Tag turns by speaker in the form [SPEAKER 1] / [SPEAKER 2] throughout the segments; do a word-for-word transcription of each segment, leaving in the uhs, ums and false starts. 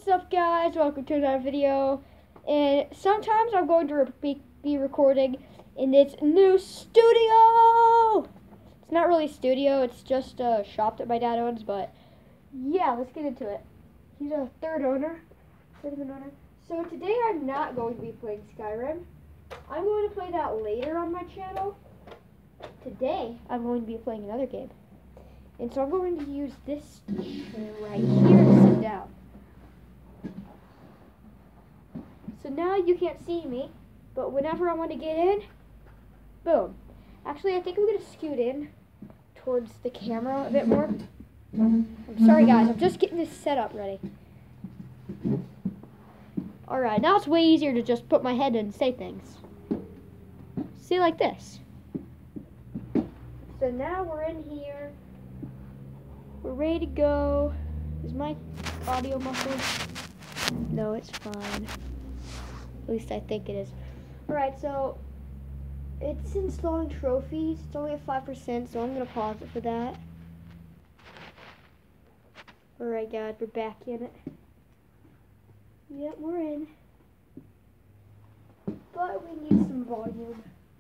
[SPEAKER 1] What's up, guys? Welcome to another video. And sometimes I'm going to re be, be recording in this new studio. It's not really a studio, it's just a shop that my dad owns, but yeah, let's get into it. He's a third owner. Third of an owner. So today I'm not going to be playing Skyrim. I'm going to play that later on my channel. Today I'm going to be playing another game. And so I'm going to use this chair right here to sit down. So now you can't see me, but whenever I want to get in, boom. Actually, I think I'm going to scoot in towards the camera a bit more. I'm sorry, guys. I'm just getting this setup ready. Alright, now it's way easier to just put my head in and say things. See, like this. So now we're in here. We're ready to go. Is my audio muffled? No, it's fine. At least I think it is. Alright, so it's installing trophies. It's only at five percent, so I'm going to pause it for that. Alright, guys, we're back in it. Yep, we're in. But we need some volume.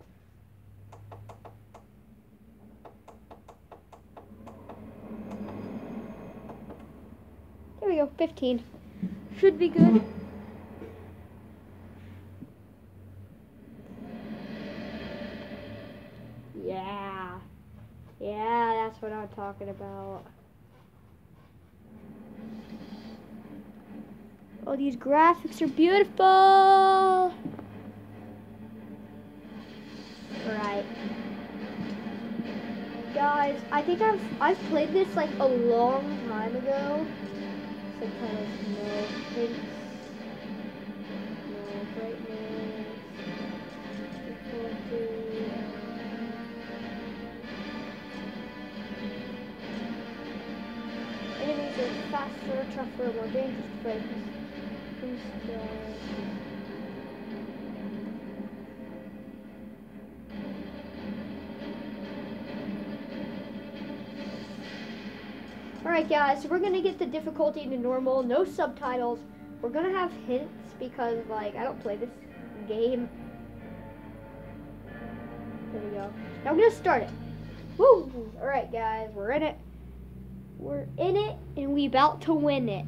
[SPEAKER 1] There we go, fifteen. Should be good. Yeah. Yeah, that's what I'm talking about. Oh, these graphics are beautiful. Right. Guys, I think I've I've played this like a long time ago. Some kind of no things. No brightness. Enemies are faster, tougher, more dangerous to fight. Alright, guys, so we're gonna get the difficulty to normal, no subtitles. We're gonna have hints because, like, I don't play this game. There we go. Now I'm gonna start it. Woo! Alright, guys, we're in it. We're in it, and we about to win it.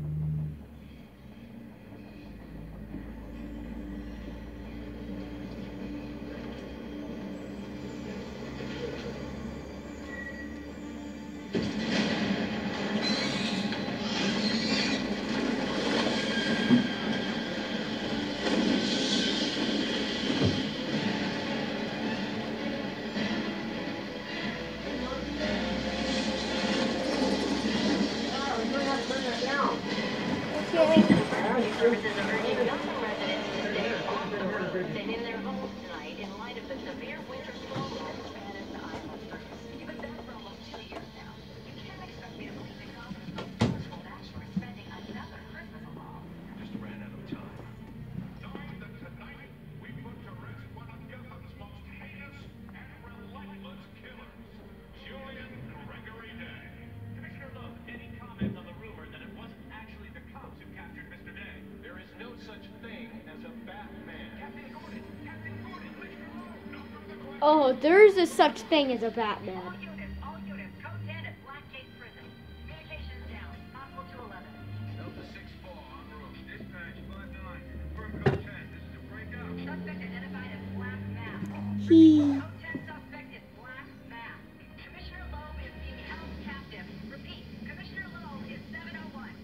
[SPEAKER 2] Services are urging Nelson residents to stay off the roads and in their homes tonight in light of the severe winter storm that Spanish island. You've been back for almost two years now. You can't expect me to believe the confidence of forceful action or spending another Christmas alone.
[SPEAKER 3] Just ran out of time. Knowing that tonight we put to rest one of Gotham's most heinous and relentless killers, Julian Gregory Day. Commissioner Love, any comment on the rumor that it wasn't actually the cops who captured Mister Day? There is no such thing as a Batman. Captain Gordon, Captain Gordon, Mister Love, no further questions.
[SPEAKER 1] Oh, there is a such thing as a Batman.
[SPEAKER 2] All units, all units, code ten at Blackgate Prison. Communications down. Possible to eleven.
[SPEAKER 3] Delta six four en route. Dispatch five nine. Confirm code ten. This is a breakout.
[SPEAKER 2] Suspect identified as Black Mask.
[SPEAKER 1] He.
[SPEAKER 2] Code ten suspect is Black Mask. Commissioner Loeb is being held captive. Repeat, Commissioner Loeb is seven oh one.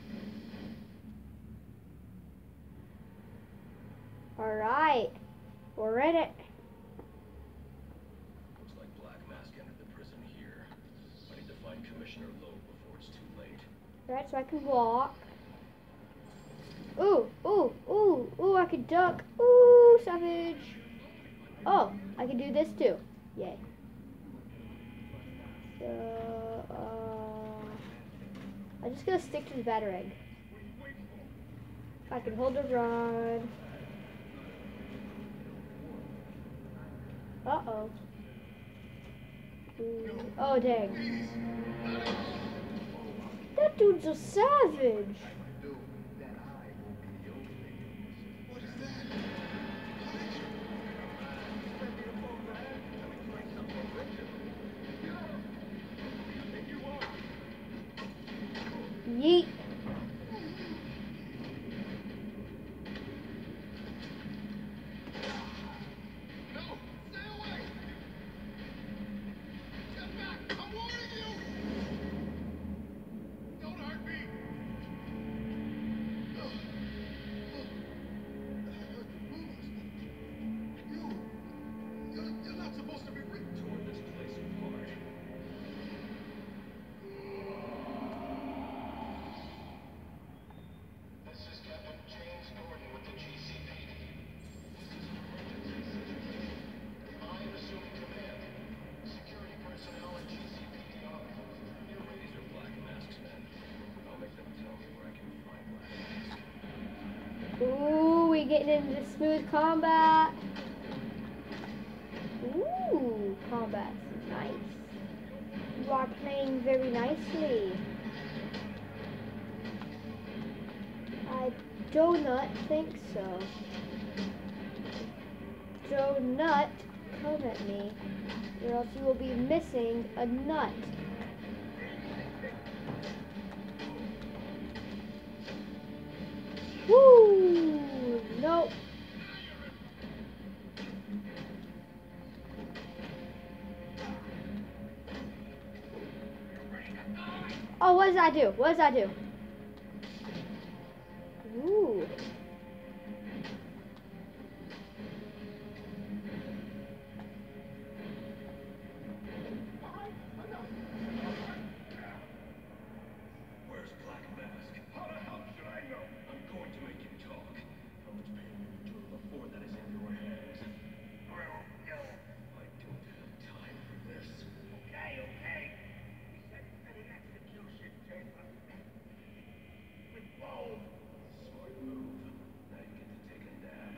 [SPEAKER 1] Alright. We're in it.
[SPEAKER 3] Looks like Black Mask entered the prison here. I need to find Commissioner Loeb before it's too late.
[SPEAKER 1] Alright, so I can walk. Ooh, ooh, ooh, ooh, I can duck. Ooh, savage. Oh, I can do this too. Yay. So, uh, I'm just gonna stick to the batarang. I can hold the rod. Uh-oh. Ooh. Oh, dang. That dude's a savage. getting into smooth combat. Ooh, combat's nice. You are playing very nicely. I do not think so. Do not come at me, or else you will be missing a nut. Woo! Nope. Oh, what does that do? What does that do? Ooh.
[SPEAKER 3] Where's Black Mask? How the hell should I know? I'm going to make you talk. How much pain will you endure before that is in your hands? Well, no. I don't have time for this. Okay, okay. We said it's an execution chamber. With both. Smart move. Now you get to take a nap.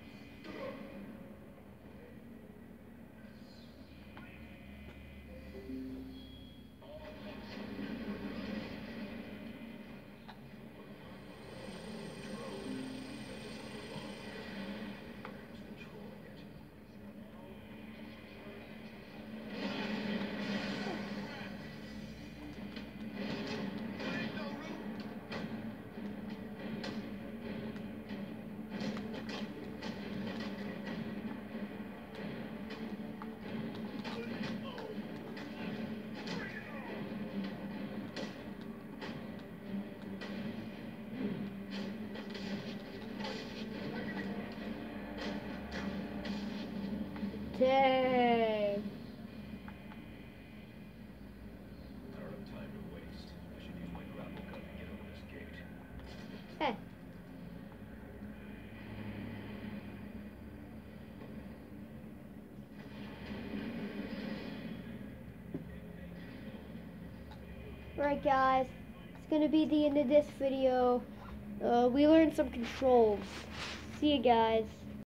[SPEAKER 1] Dang.
[SPEAKER 3] I don't have time to waste. I should use my grapple gun to get over this gate.
[SPEAKER 1] Hey. Alright guys, it's gonna be the end of this video. Uh, we learned some controls. See you guys.